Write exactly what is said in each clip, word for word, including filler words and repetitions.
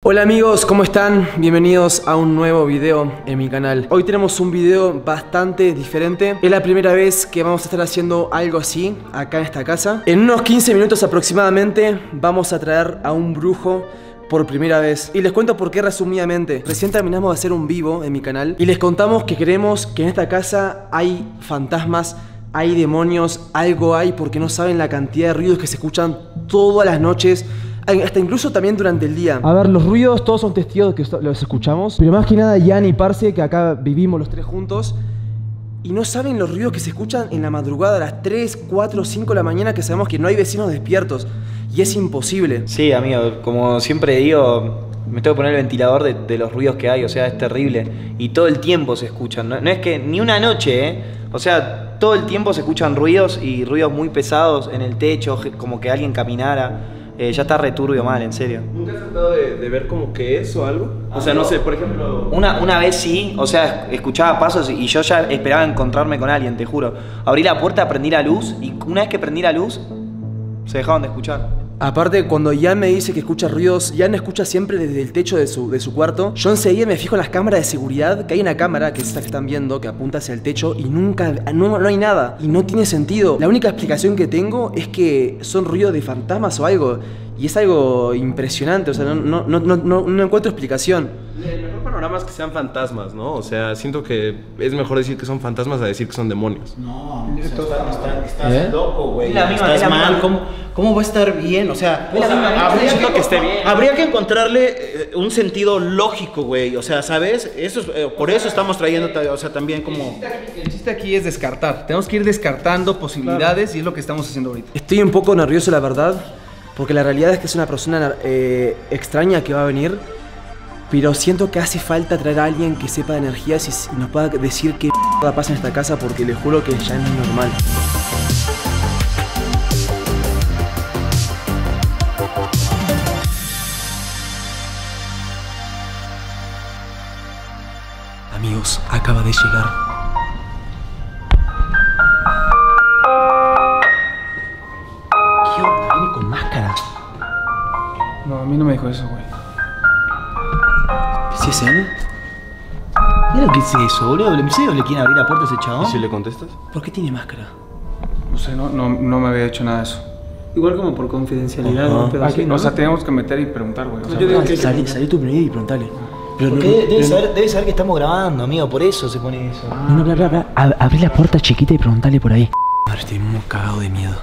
Hola amigos, ¿cómo están? Bienvenidos a un nuevo video en mi canal. Hoy tenemos un video bastante diferente. Es la primera vez que vamos a estar haciendo algo así acá en esta casa. En unos quince minutos aproximadamente vamos a traer a un brujo por primera vez. Y les cuento por qué resumidamente. Recién terminamos de hacer un vivo en mi canal y les contamos que creemos que en esta casa hay fantasmas, hay demonios, algo hay, porque no saben la cantidad de ruidos que se escuchan todas las noches, hasta incluso también durante el día. A ver, los ruidos todos son testigos de que los escuchamos, pero más que nada Jan y Parce, que acá vivimos los tres juntos, y no saben los ruidos que se escuchan en la madrugada a las tres, cuatro, cinco de la mañana, que sabemos que no hay vecinos despiertos y es imposible. Sí, amigo, como siempre digo, me tengo que poner el ventilador de, de los ruidos que hay, o sea, es terrible. Y todo el tiempo se escuchan, no, no es que ni una noche, ¿eh? O sea, todo el tiempo se escuchan ruidos y ruidos muy pesados en el techo, como que alguien caminara. Eh, ya está returbio mal, en serio. ¿Nunca has tratado de, de ver como qué es o algo? O sea, no sé, por ejemplo... Una, una vez sí, o sea, escuchaba pasos y yo ya esperaba encontrarme con alguien, te juro. Abrí la puerta, prendí la luz y una vez que prendí la luz, se dejaban de escuchar. Aparte, cuando Jan me dice que escucha ruidos, Jan escucha siempre desde el techo de su, de su cuarto. Yo enseguida me fijo en las cámaras de seguridad, que hay una cámara que es esta que están viendo, que apunta hacia el techo y nunca, no, no hay nada. Y no tiene sentido. La única explicación que tengo es que son ruidos de fantasmas o algo. Y es algo impresionante, o sea, no, no, no, no, no encuentro explicación. El mejor panorama es que sean fantasmas, ¿no? O sea, siento que es mejor decir que son fantasmas a decir que son demonios. No, o sea, está, está, estás ¿Eh? loco, güey. La misma, estás la mal. misma. ¿Cómo, ¿Cómo va a estar bien? O sea, Es la misma, habría, no siento que, que esté bien. habría que encontrarle eh, un sentido lógico, güey. O sea, ¿sabes? Eso es, eh, por eso estamos trayendo, o sea, también como... El chiste aquí es descartar. Tenemos que ir descartando posibilidades, claro. Y es lo que estamos haciendo ahorita. Estoy un poco nervioso, la verdad, porque la realidad es que es una persona eh, extraña que va a venir, pero siento que hace falta traer a alguien que sepa de energías y nos pueda decir qué p*** pasa en esta casa, porque les juro que ya no es normal. Amigos, acaba de llegar. ¿Qué onda? Viene con máscara. No, a mí no me dijo eso, güey. ¿Sí es él? Mira qué es eso, boludo. ¿En serio le quieren abrir la puerta a ese chabón? ¿Y si le contestas? ¿Por qué tiene máscara? No sé, no, no, no me había hecho nada de eso. Igual como por confidencialidad, ¿no? Pero Aquí, así, ¿no? O sea, tenemos que meter y preguntar, güey. O sea, yo digo que- Salí, salí tú primero y preguntale. Pero Porque no- debe, debe pero- saber, debe saber que estamos grabando, amigo, por eso se pone eso. No, no, bla, bla, bla. Ab- abrí la puerta chiquita y preguntale por ahí. Madre, estoy muy cagado de miedo.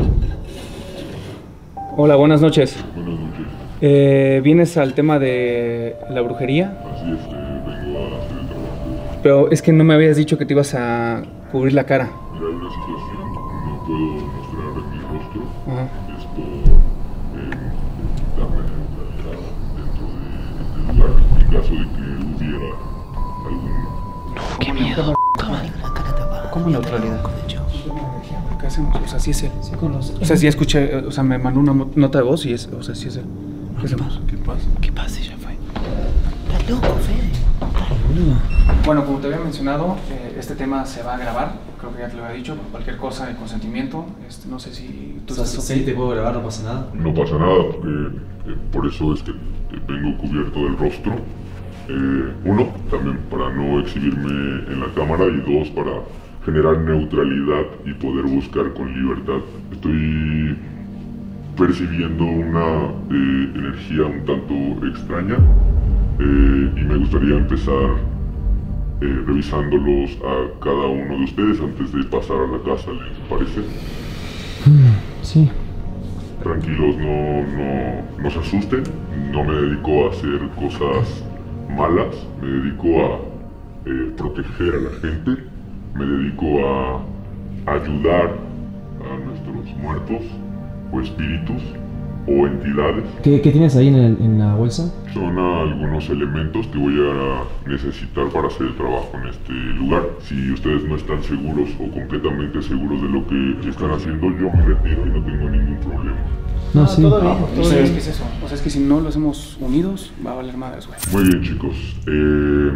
Hola, buenas noches. Buenas noches. Eh, ¿Vienes al tema de la brujería? Así es, eh, vengo a hacer el trabajo. Pero es que no me habías dicho que te ibas a cubrir la cara. Mira, hay una situación, no puedo mostrar mi rostro, Ajá. es por eh, darme neutralidad dentro de este lugar, en caso de que hubiera algún... Qué miedo. ¿Cómo neutralidad? ¿Qué hacemos? O sea, sí es él. O sea, sí escuché, o sea, me mandó una mo- nota de voz y es, o sea, sí es él. ¿Qué hacemos? ¿Qué pasa? ¿Qué pasa? Ya fue. Estás loco, Fede. Bueno, como te había mencionado, eh, este tema se va a grabar, creo que ya te lo había dicho, cualquier cosa de consentimiento, este, no sé si tú O sea, estás sí, ok. te puedo grabar, no pasa nada. No pasa nada, porque eh, por eso es que eh, vengo cubierto del rostro. Eh, uno, también para no exhibirme en la cámara, y dos, para generar neutralidad y poder buscar con libertad. Estoy percibiendo una eh, energía un tanto extraña eh, y me gustaría empezar eh, revisándolos a cada uno de ustedes antes de pasar a la casa, ¿les parece? Sí. Tranquilos, no, no, no se asusten, no me dedico a hacer cosas malas, me dedico a eh, proteger a la gente, me dedico a ayudar a nuestros muertos o espíritus o entidades. ¿Qué, qué tienes ahí en, el- en la bolsa? Son algunos elementos que voy a necesitar para hacer el trabajo en este lugar. Si ustedes no están seguros o completamente seguros de lo que están haciendo, yo me retiro y no tengo ningún problema. No, sí. Todo bien, todo bien. ¿Qué es eso? O sea, es que si no lo hacemos unidos, va a valer madres, güey. Muy bien, chicos. Eh,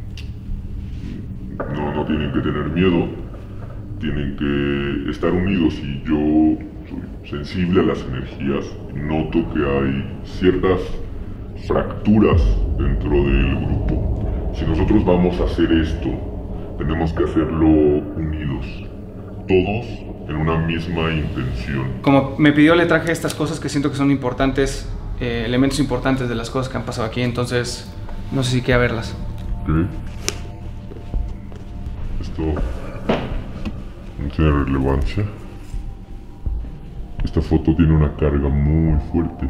no, no tienen que tener miedo. Tienen que estar unidos y yo soy sensible a las energías. Noto que hay ciertas fracturas dentro del grupo. Si nosotros vamos a hacer esto, tenemos que hacerlo unidos, todos en una misma intención. Como me pidió, le traje estas cosas que siento que son importantes, eh, elementos importantes de las cosas que han pasado aquí, entonces no sé si quiera verlas. Ok. Esto no tiene relevancia. Esta foto tiene una carga muy fuerte.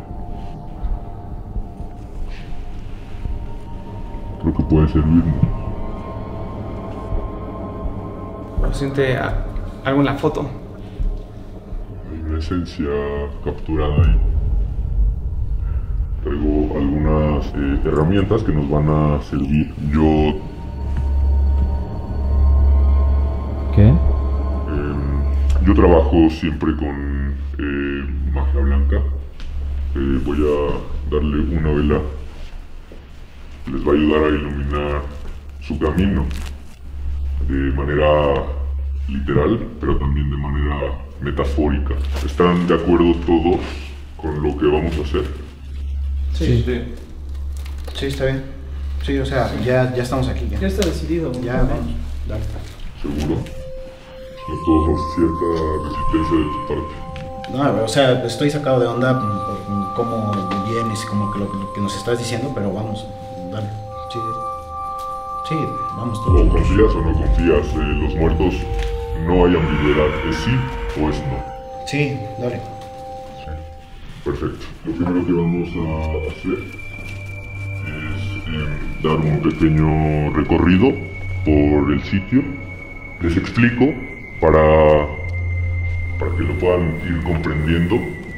Creo que puede servirnos. ¿Siente a- algo en la foto? Hay una esencia capturada ahí. Traigo algunas eh, herramientas que nos van a servir. Yo ¿Qué? eh, yo trabajo siempre con eh, magia blanca. Eh, voy a darle una vela. Les va a ayudar a iluminar su camino de manera literal, pero también de manera metafórica. ¿Están de acuerdo todos con lo que vamos a hacer? Sí, sí. Sí, está bien. Sí, o sea, ya, ya estamos aquí. Ya, Ya está decidido. ya vamos. Dale. ¿Seguro? Noto cierta resistencia de tu parte. No, o sea, estoy sacado de onda por cómo vienes y como que lo, lo que nos estás diciendo, pero vamos, dale. Sí, sí, vamos ¿O todos. confías o no confías? Eh, los muertos no hay ambigüedad, es sí o es no. Sí, dale. Perfecto. Lo primero que vamos a hacer es eh, dar un pequeño recorrido por el sitio. Les explico para, para que lo puedan ir comprendiendo.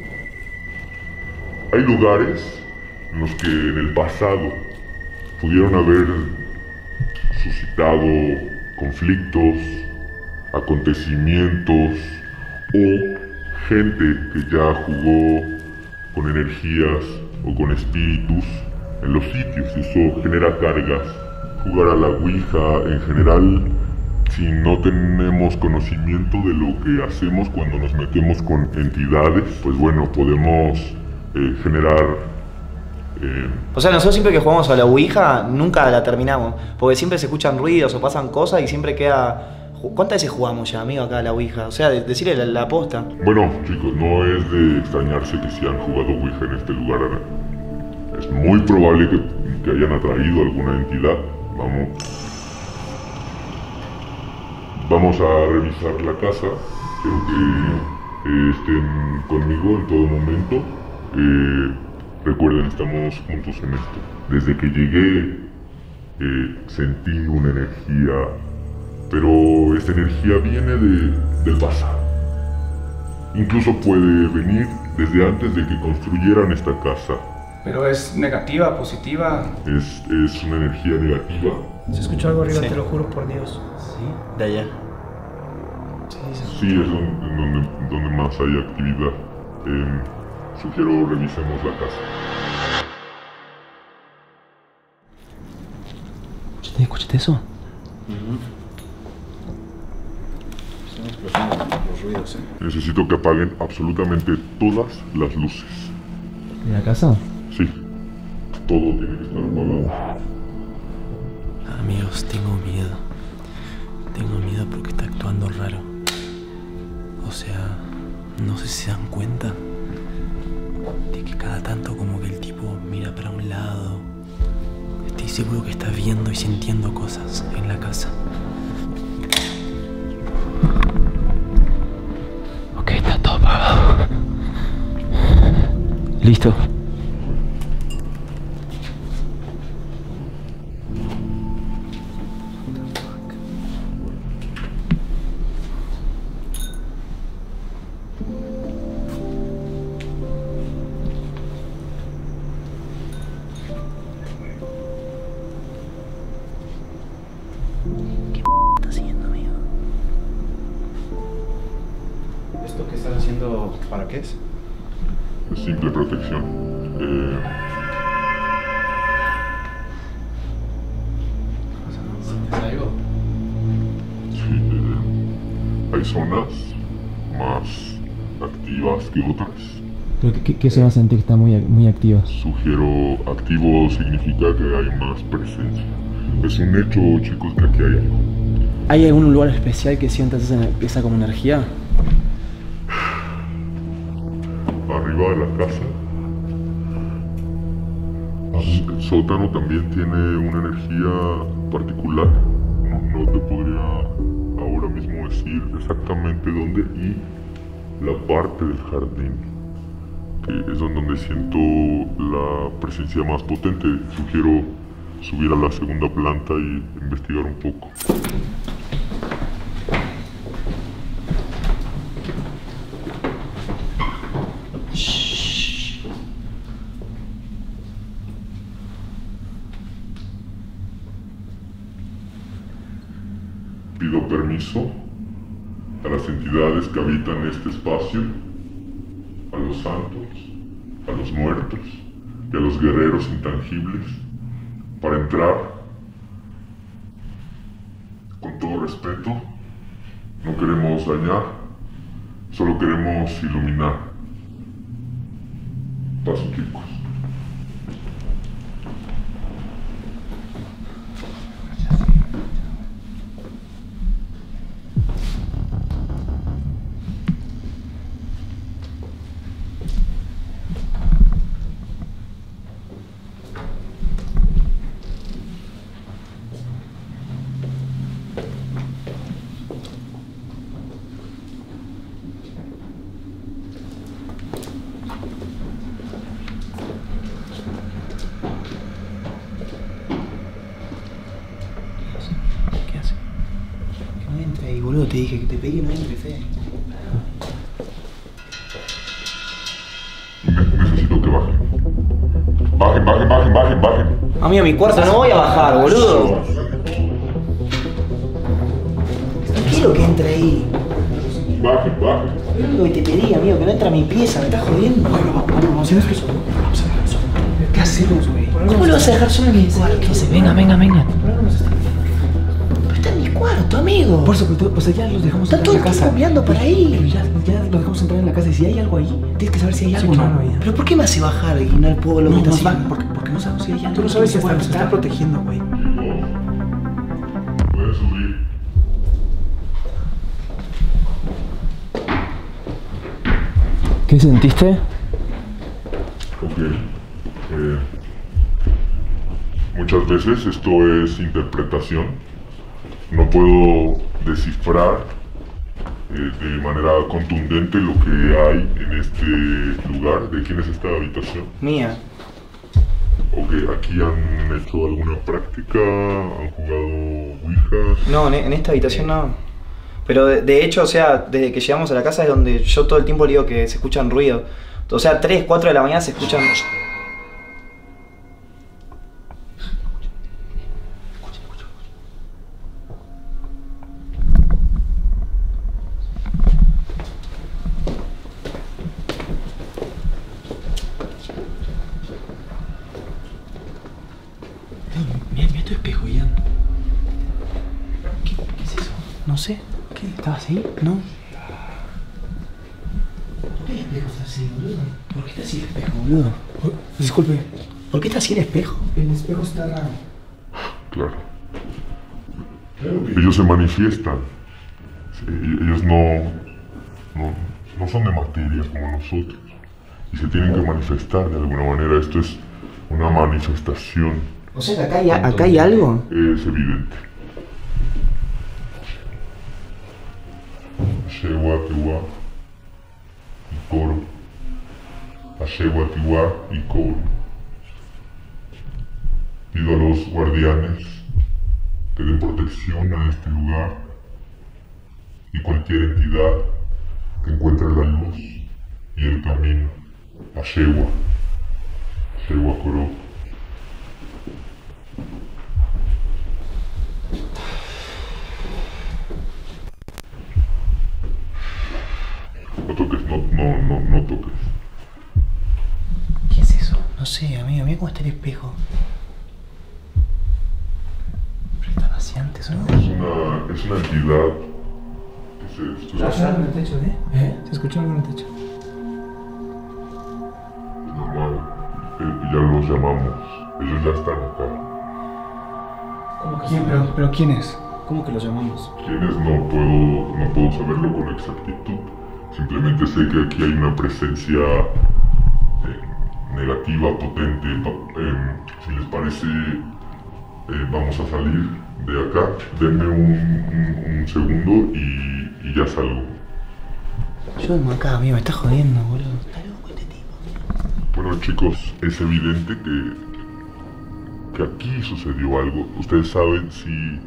Hay lugares en los que en el pasado pudieron haber suscitado conflictos, acontecimientos o gente que ya jugó con energías o con espíritus en los sitios. Eso genera cargas. Jugar a la Ouija en general, si no tenemos conocimiento de lo que hacemos cuando nos metemos con entidades, pues bueno, podemos eh, generar... Eh, O sea, nosotros siempre que jugamos a la Ouija, nunca la terminamos. Porque siempre se escuchan ruidos o pasan cosas y siempre queda... ¿Cuántas veces jugamos ya, amigo, acá a la Ouija? O sea, de- decirle la, la posta. Bueno, chicos, no es de extrañarse que si han jugado Ouija en este lugar. Es muy probable que, que hayan atraído alguna entidad. Vamos. Vamos a revisar la casa. Quiero que eh, estén conmigo en todo momento. Eh, recuerden, estamos juntos en esto. Desde que llegué, eh, sentí una energía. Pero esta energía viene de, del pasado. Incluso puede venir desde antes de que construyeran esta casa. Pero es negativa, positiva. Es, es una energía negativa. Se escuchó algo arriba, Sí. te lo juro por Dios. Sí, de allá. Sí, es donde, donde, donde más hay actividad. Eh, sugiero revisemos la casa. ¿Escuchaste, escuchaste eso? Están explotando los ruidos, eh. Necesito que apaguen absolutamente todas las luces. ¿De la casa? Sí, todo tiene que estar apagado. Amigos, tengo miedo. Tengo miedo porque está actuando raro. O sea, no sé si se dan cuenta de que cada tanto como que el tipo mira para un lado. Estoy seguro que está viendo y sintiendo cosas en la casa. Ok, está todo apagado. Listo. ¿Qué está haciendo, amigo? ¿Esto que estás haciendo para qué es? Es simple protección. Eh, ¿Sientes algo? sí, eh, hay zonas más activas que otras. ¿Pero qué, qué se va a sentir que está muy, muy activa? Sugiero activo significa que hay más presencia. Es un hecho, chicos, que aquí hay algo. ¿Hay algún lugar especial que sientas esa, esa como energía? Arriba de la casa. El sótano también tiene una energía particular. No, no te podría ahora mismo decir exactamente dónde, y la parte del jardín, que es donde siento la presencia más potente. Sugiero subir a la segunda planta y investigar un poco. Pido permiso a las entidades que habitan este espacio, a los santos, a los muertos y a los guerreros intangibles, para entrar con todo respeto. No queremos dañar, solo queremos iluminar. Paso, chicos. Boludo, te dije que te pedí que no entre, Fede. Ne- necesito que bajen. Bajen, bajen, bajen, bajen, bajen. Amigo, a mi cuarto no voy a bajar, boludo. Tranquilo que entre ahí. Bajen, bajen. Lo que te pedí, amigo, que no entra a mi pieza, me estás jodiendo. Bueno, vamos, vamos, ¿sabes qué son? Vamos a ver, son. ¿Qué hacemos, güey? ¿Cómo lo vas a dejar solo en mi cuarto? Venga, venga, venga. Pero está en mi cuarto, amigo. Por eso, o sea, ya los dejamos Está entrar todo en la el casa. tiempo mirando para ahí. Pero ya, ya los dejamos entrar en la casa y si hay algo ahí, tienes que saber si hay algo o no. ¿Pero por qué me hace bajar y no puedo lo No, que está nos va, haciendo? porque, porque no sabemos si hay algo. Tú no sabes si Bueno, está, nos está protegiendo, güey. Pueden subir. ¿Qué sentiste? Ok. Eh, muchas veces esto es interpretación. No puedo descifrar eh, de manera contundente lo que hay en este lugar. ¿De quién es esta habitación? Mía. Ok, aquí han hecho alguna práctica, han jugado ouijas. No, en, en esta habitación no. Pero de, de hecho, o sea, desde que llegamos a la casa es donde yo todo el tiempo le digo que se escuchan ruidos. O sea, tres, cuatro de la mañana se escuchan... Mira, mira tu espejo, Ian. ¿Qué, ¿Qué es eso? No sé. ¿Qué? ¿Estabas ahí? No. ¿Por qué el espejo está así, boludo? ¿Por qué está así el espejo, boludo? Disculpe, ¿Por qué está así el espejo? el espejo está raro. Claro. Ellos se manifiestan. Sí, ellos no, no, no son de materia como nosotros. Y se tienen que manifestar de alguna manera. Esto es una manifestación. O sea, que acá hay, acá hay algo. Es evidente. Ashewa, Tiwa y Coro. Ashewa, Tiwa y Coro. Pido a los guardianes que den protección a este lugar y cualquier entidad que encuentre la luz y el camino. Ashewa. Ashewa, Coro. No toques, no, no, no, no toques. ¿Qué es eso? No sé, amigo, mira cómo está el espejo. Pero está vaciante, ¿no? Es una, es una entidad que se... esto ¿Se es- escuchó algo en el techo, eh? ¿Eh? ¿Se escuchó algo en el techo? ya los llamamos. Ellos ya están acá. ¿Cómo que ¿Quién? ¿Pero, ¿Pero quién es? ¿Cómo que los llamamos? ¿Quiénes? No puedo, no puedo saberlo con exactitud. Simplemente sé que aquí hay una presencia eh, negativa, potente. Eh, si les parece, eh, vamos a salir de acá. Denme un, un, un segundo y, y ya salgo. Ayúdame acá, amigo, me estás jodiendo, boludo. Está loco este tipo. Bueno, chicos, es evidente que, que aquí sucedió algo. Ustedes saben si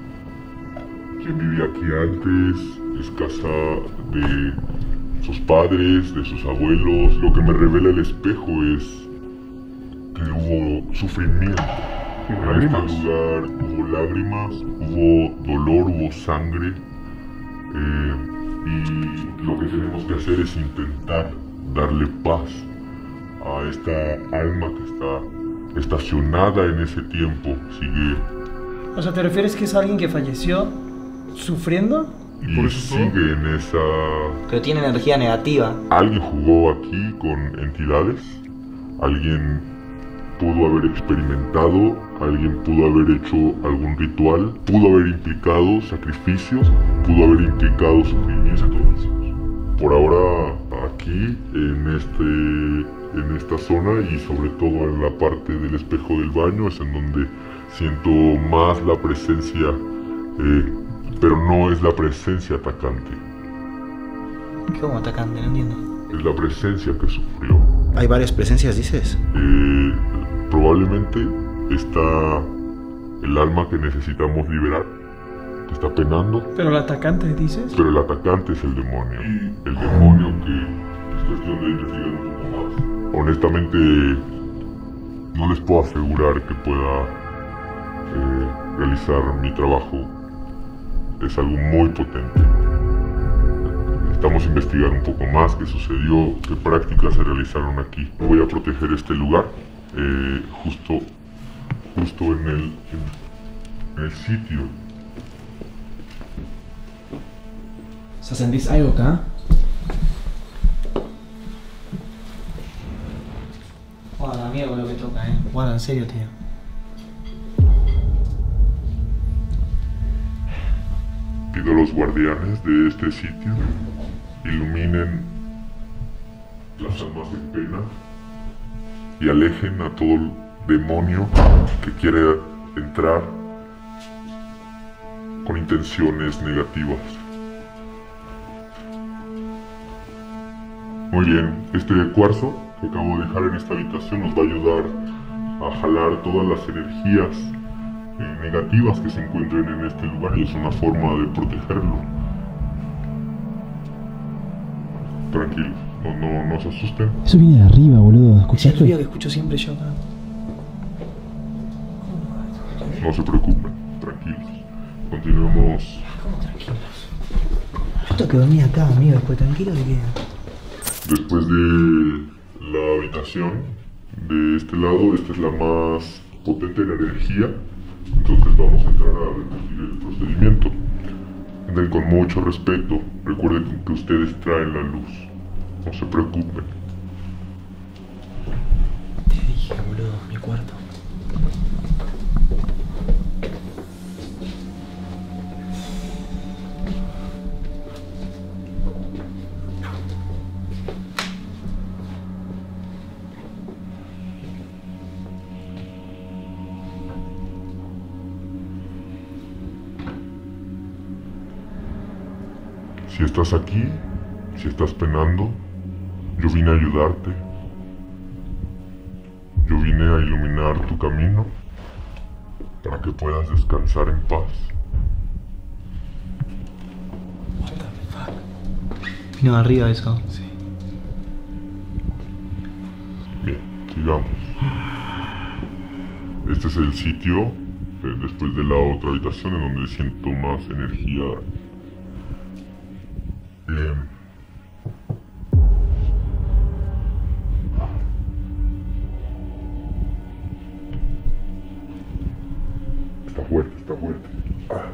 quien vivía aquí antes es casa de sus padres, de sus abuelos. Lo que me revela el espejo es que hubo sufrimiento. En este lugar hubo lágrimas, hubo dolor, hubo sangre. Eh, y lo que tenemos que hacer es intentar darle paz a esta alma que está estacionada en ese tiempo. Sigue. O sea, ¿te refieres que es alguien que falleció sufriendo? Y por eso sigue en esa... Pero tiene energía negativa. Alguien jugó aquí con entidades. Alguien pudo haber experimentado. Alguien pudo haber hecho algún ritual. Pudo haber implicado sacrificios. Pudo haber implicado sufrimiento. Por ahora, aquí, en este... en esta zona y sobre todo en la parte del espejo del baño es en donde siento más la presencia, eh, pero no es la presencia atacante. ¿Cómo atacante? No entiendo. Es la presencia que sufrió. ¿Hay varias presencias, dices? Eh, probablemente está el alma que necesitamos liberar, que está penando. ¿Pero el atacante, dices? Pero el atacante es el demonio. El demonio que es cuestión de investigar un poco más. Honestamente, no les puedo asegurar que pueda eh, realizar mi trabajo. Es algo muy potente. Necesitamos investigar un poco más qué sucedió, qué prácticas se realizaron aquí. Voy a proteger este lugar, eh, justo, justo en el, en, en el sitio. O sea, ¿sentís algo acá? Guarda, miedo lo que toca, eh. Guarda, en serio, tío. Pido a los guardianes de este sitio iluminen las almas en pena y alejen a todo el demonio que quiere entrar con intenciones negativas. Muy bien, este cuarzo que acabo de dejar en esta habitación nos va a ayudar a jalar todas las energías eh, negativas que se encuentren en este lugar y es una forma de protegerlo. Tranquilos, no, no, no se asusten. Eso viene de arriba, boludo. Es el ¿Escuchaste? ruido que escucho siempre yo acá. No se preocupen, tranquilos. Continuemos. ¿Cómo tranquilos? Yo tengo que dormir acá, amigo, después tranquilo de qué. Después de la habitación de este lado, esta es la más potente en energía. Entonces vamos a entrar a repetir el procedimiento. Entren con mucho respeto. Recuerden que ustedes traen la luz. No se preocupen. Te dije, boludo, mi cuarto. Si estás aquí, si estás penando, yo vine a ayudarte. Yo vine a iluminar tu camino para que puedas descansar en paz. Vino arriba eso. Sí. Bien, sigamos. Este es el sitio, eh, después de la otra habitación, en donde siento más energía. Bien. Está fuerte, está fuerte. Ah.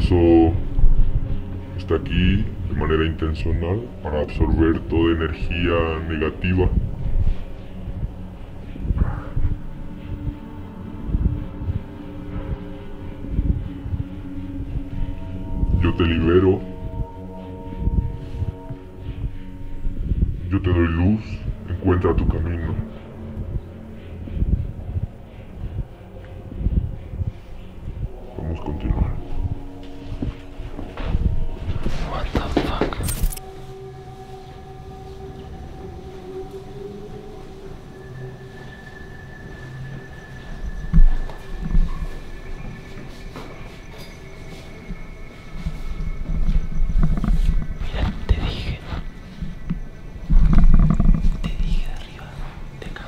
eso está aquí de manera intencional para absorber toda energía negativa. Yo te libero. Yo te doy luz. Encuentra tu camino. Vamos a continuar. What the fuck? Mira, te dije. Te dije de arriba. De acá.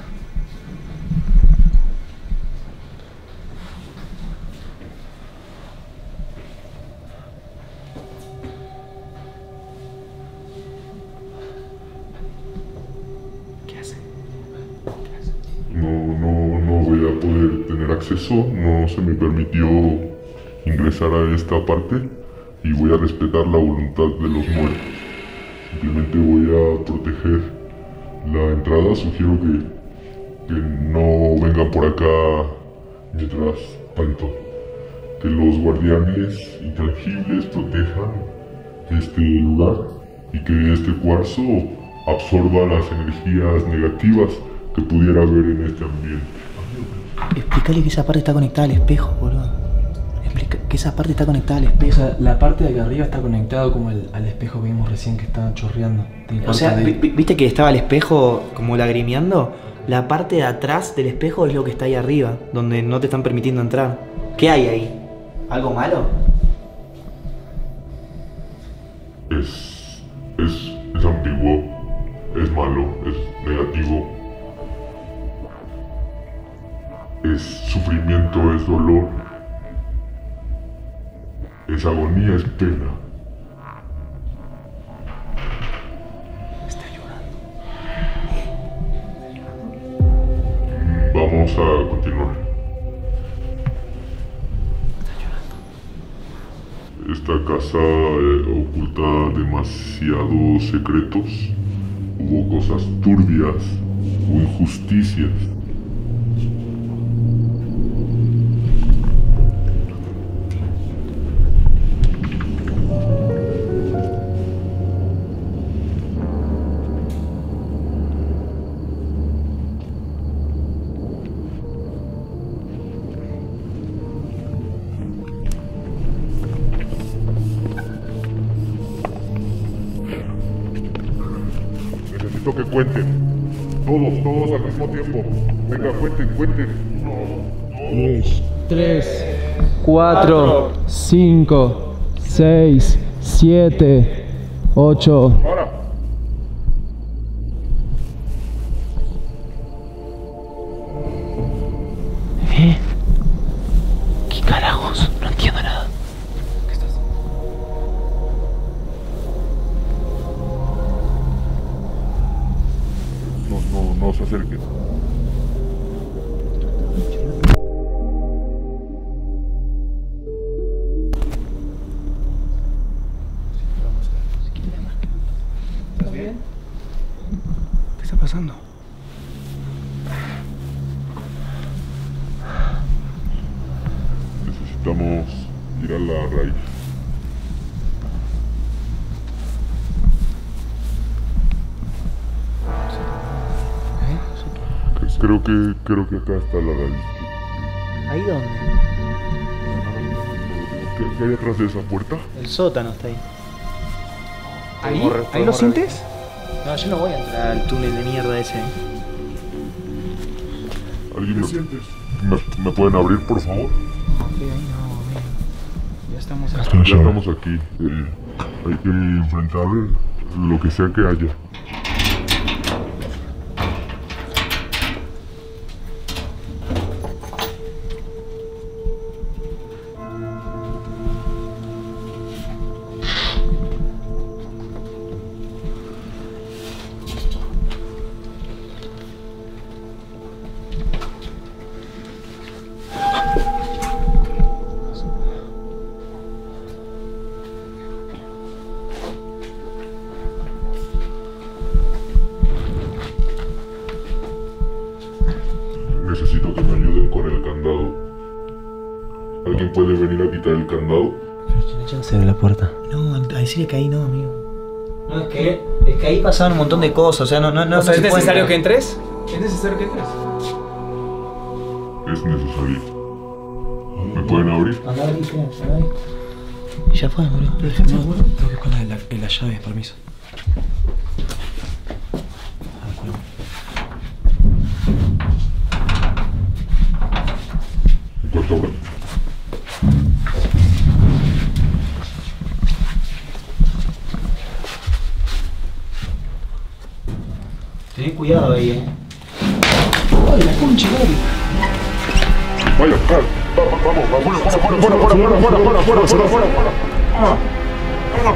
¿Qué hace? ¿Qué hace? No, no, no voy a poder tener acceso, no se me permitió ingresar a esta parte y voy a respetar la voluntad de los muertos. Simplemente voy a proteger la entrada, sugiero que, que no vengan por acá mientras tanto. Que los guardianes intangibles protejan este lugar y que este cuarzo absorba las energías negativas que pudiera haber en este ambiente. Explícale que esa parte está conectada al espejo, boludo. Explica que esa parte está conectada al O espejo. sea, la parte de acá arriba está conectado como el, al espejo que vimos recién que estaba chorreando. De O sea, parte de- vi- vi- ¿viste que estaba el espejo como lagrimeando? La parte de atrás del espejo es lo que está ahí arriba, donde no te están permitiendo entrar. ¿Qué hay ahí? ¿Algo malo? Es, es, es ambiguo, es malo, es negativo, es sufrimiento, es dolor, es agonía, es pena. Mm, Vamos a continuar. Esta casa eh, oculta demasiados secretos. Hubo cosas turbias, hubo injusticias. Necesito que cuenten. Todos, todos al mismo tiempo. Venga, cuenten, cuenten. Uno, dos. tres, cuatro, cinco, seis, siete, ocho. Ahora. ¿Eh? ¿Qué carajos? No entiendo nada. No, no, no se acerquen. ¿Estás bien? ¿Qué está pasando? Necesitamos ir a la raíz. Creo que, creo que acá está la raíz. ¿Ahí dónde? ¿Qué, qué hay atrás de esa puerta? El sótano está ahí. ¿Ahí? Podemos re- ¿Ahí lo podemos sientes? No, yo no voy a entrar al túnel de mierda ese. ¿Alguien me, me, me pueden abrir, por favor? Sí, ahí no, amigo. Ya estamos Ya aquí. estamos aquí. Eh, hay que enfrentar lo que sea que haya. ¿Alguien puede venir a quitar el candado? Pero tiene chance de la puerta. No, a decirle que ahí no, amigo. No, es que, es que ahí pasaban un montón de cosas, o sea, no, no, no. O sea, no ¿es se puede necesario entrar. que entres? ¿Es necesario que entres? Es necesario. ¿Me pueden abrir? Anda ahí, espera, anda ahí. Y ya fue, boludo. No, tengo que buscar la, la, la llave, permiso. Corta ahora. Tenés cuidado ahí, eh. ¡Ay, la concha, Gaby! Vaya, vamos, vamos, vamos, fuera, fuera, fuera, fuera, fuera, fuera, fuera, fuera, fuera, fuera, fuera. Ah, ah.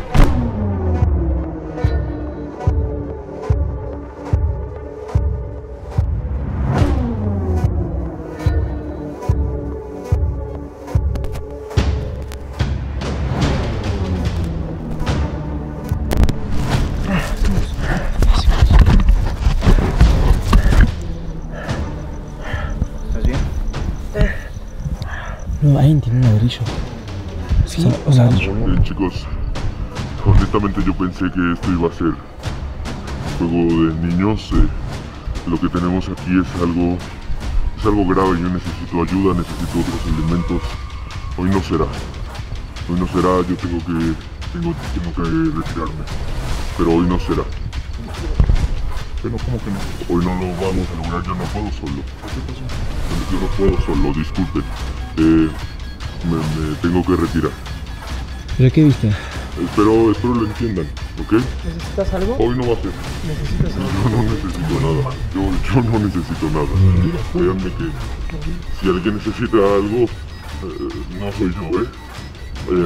No, alguien tiene un ladrillo. Sí, o sea, Eh, chicos, honestamente yo pensé que esto iba a ser juego de niños. Eh, lo que tenemos aquí es algo, es algo grave. Yo necesito ayuda, necesito otros elementos. Hoy no será. Hoy no será. Yo tengo que, tengo, tengo que retirarme. Pero hoy no será. Pero ¿cómo que no? Hoy no lo vamos a lograr. Yo no puedo solo. Yo no puedo solo. Disculpen. Eh, me, me tengo que retirar. ¿Pero qué viste? Espero, espero lo entiendan, ¿ok? ¿Necesitas algo? Hoy no va a ser. ¿Necesitas algo? Yo no necesito nada. Yo, yo no necesito nada. Créanme que si alguien necesita algo, eh, no soy yo, ¿eh? eh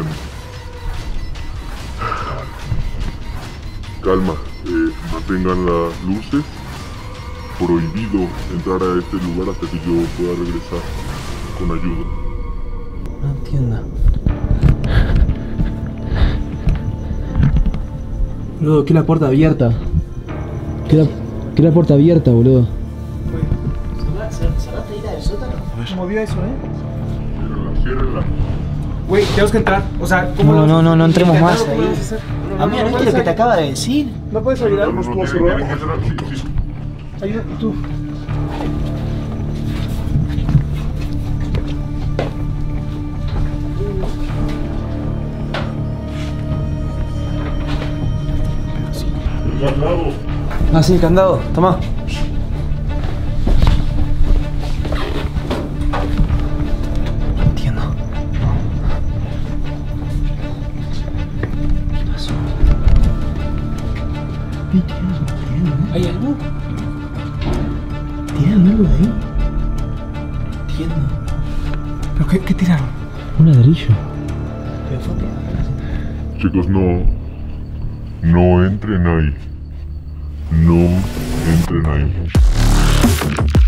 calma, eh, mantengan las luces. Prohibido entrar a este lugar hasta que yo pueda regresar con ayuda. No entiendo. Boludo, que la puerta abierta. Que la, que la puerta abierta, boludo. ¿Cerraste ahí la del sótano? Se movió eso, ¿eh? Ciérrenla, ciérrenla. güey, tenemos que entrar. O sea, ¿cómo No, lo- no, no, no entremos intentarlo, más ¿cómo ahí. lo vas a hacer? No, no, Amigo, no ¿no viste puedes lo que te ahí. acaba de decir? ¿No puedes No, ayudarnos no, tú a tienen- cerrar? tienen que cerrar, sí, sí. Ayuda, tú. El candado. Ah, sí, candado. Toma. No entiendo. ¿Qué pasó? ¿Hay algo? ¿Tiraron algo de ahí? Entiendo. ¿Pero qué, qué tiraron? Un ladrillo. Pero fue peor. Chicos, no. No entren ahí. No entren ahí.